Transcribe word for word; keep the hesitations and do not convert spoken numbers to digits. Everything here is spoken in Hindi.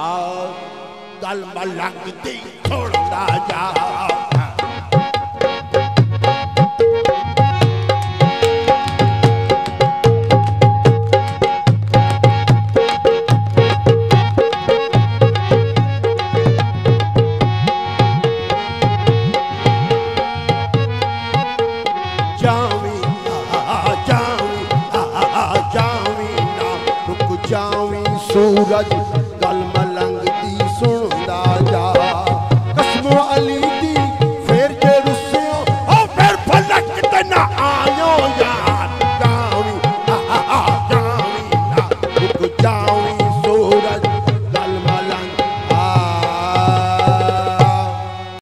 गल मलंग दी सुनदा जा सूरज गल मलंग दी सुनदा जा कसमो अली दी फिर जे रुसियो ओ फिर फलक ते ना आयो या